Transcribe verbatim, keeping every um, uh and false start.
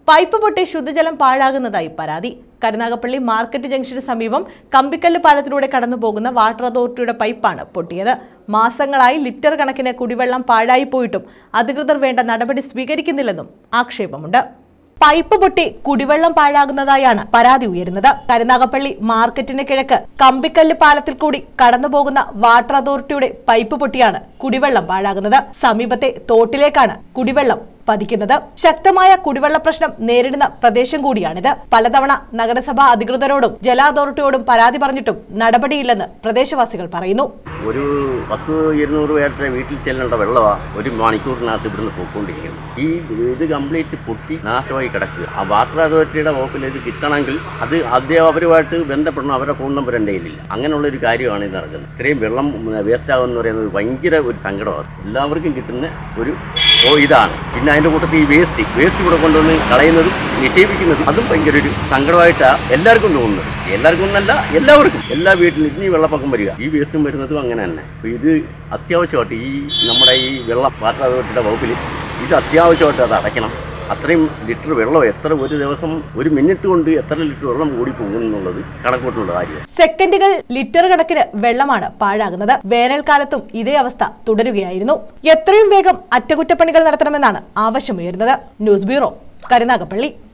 Pipe പൊട്ടി ശുദ്ധജലം പാഴാകുന്നതായി പരാതി. കരുനാഗപ്പള്ളി മാർക്കറ്റ് ജംഗ്ഷന് സമീപം കമ്പിക്കല്ല് പാലത്തിലൂടെ കടന്നുപോകുന്ന വാട്ടർ അതോറിറ്റിയുടെ പൈപ്പാണ് പൊട്ടിയത്. മാസങ്ങളായി ലിറ്റർ കണക്കിന് കുടിവെള്ളം പാഴായി പോയിട്ടും അധികൃതർ വേണ്ട നടപടി സ്വീകരിക്കുന്നില്ലെന്നും ആക്ഷേപമുണ്ട്. പൈപ്പ് പൊട്ടി കുടിവെള്ളം പാഴാകുന്നതായാണ് പരാതി ഉയരുന്നത്. കരുനാഗപ്പള്ളി മാർക്കറ്റിന് കിഴക്ക് കമ്പിക്കല്ല് പാലത്തിൽ കൂടി കടന്നുപോകുന്ന വാട്ടർ അതോറിറ്റിയുടെ പൈപ്പ് പൊട്ടിയാണ് കുടിവെള്ളം പാഴാകുന്നത്. സമീപത്തെ തോട്ടിലേക്കാണ് കുടിവെള്ളം പതിക്കുന്നത്. ശക്തമായ കുടിവെള്ള പ്രശ്നം നേരിടുന്ന പ്രദേശം കൂടിയാണിത്. പലതവണ നഗരസഭാ അധികൃതരോടും ജല അതോറിറ്റിയോടും പരാതി പറഞ്ഞിട്ടും നടപടിയില്ലെന്ന് പ്രദേശവാസികൾ പറയുന്നു. ഒരു പത്ത് ഇരുന്നൂറ് പേരുടെ വീട്ടിൽ ചെല്ലേണ്ട വെള്ളമാണ് ഒരു മണിക്കൂറിനകത്ത് ഇവിടുന്ന് പോയിക്കൊണ്ടിരിക്കുന്നത്. ഈ ഇത് കംപ്ലീറ്റ് പൊട്ടി നാശമായി കിടക്കുക. ആ വാട്ടർ അതോറിറ്റിയുടെ വകുപ്പിൽ ഇത് കിട്ടണമെങ്കിൽ അത് ആദ്യം അവരുമായിട്ട് ബന്ധപ്പെടണം. അവരുടെ ഫോൺ നമ്പർ എൻ്റെ കയ്യിലില്ല. അങ്ങനെയുള്ള ഒരു കാര്യമാണ് ഇത് നടക്കുന്നത്. ഇത്രയും വെള്ളം വേസ്റ്റ് ആകുമെന്ന് പറയുന്നത് ഭയങ്കര ഒരു സങ്കടമാണ്. എല്ലാവർക്കും കിട്ടുന്ന ഒരു ഇതാണ്. പിന്നെ അതിൻ്റെ കൂട്ടത്തിൽ ഈ വേസ്റ്റ് വേസ്റ്റ് ഇവിടെ കൊണ്ടുവന്ന് കളയുന്നതും നിക്ഷേപിക്കുന്നതും അതും ഭയങ്കര ഒരു സങ്കടമായിട്ടാണ് എല്ലാവർക്കും തോന്നുന്നത്. എല്ലാവർക്കും ഒന്നല്ല, എല്ലാവർക്കും എല്ലാ വീട്ടിലും ഇനി വെള്ളപ്പൊക്കം വരിക, ഈ വേസ്റ്റും വരുന്നതും അങ്ങനെ തന്നെ. അപ്പോൾ ഇത് അത്യാവശ്യമായിട്ട് ഈ നമ്മുടെ ഈ വെള്ളം വാട്ടർ അതോറിറ്റിയുടെ വകുപ്പിൽ ഇത് അത്യാവശ്യമായിട്ട് അത് അടയ്ക്കണം. അത്രയും ലിറ്റർ വെള്ളം എത്ര ഒരു ദിവസം ഒരു മിനിറ്റ് കൊണ്ട് എത്ര ലിറ്റർ വെള്ളം കൂടി പോകും എന്നുള്ളത് കണക്കൂട്ടുള്ള കാര്യം. സെക്കൻഡുകൾ ലിറ്റർ കണക്കിന് വെള്ളമാണ് പാഴാകുന്നത്. വേനൽക്കാലത്തും ഇതേ അവസ്ഥ തുടരുകയായിരുന്നു. എത്രയും വേഗം അറ്റകുറ്റപ്പണികൾ നടത്തണമെന്നാണ് ആവശ്യമുയരുന്നത്. News bureau, Karunagappally.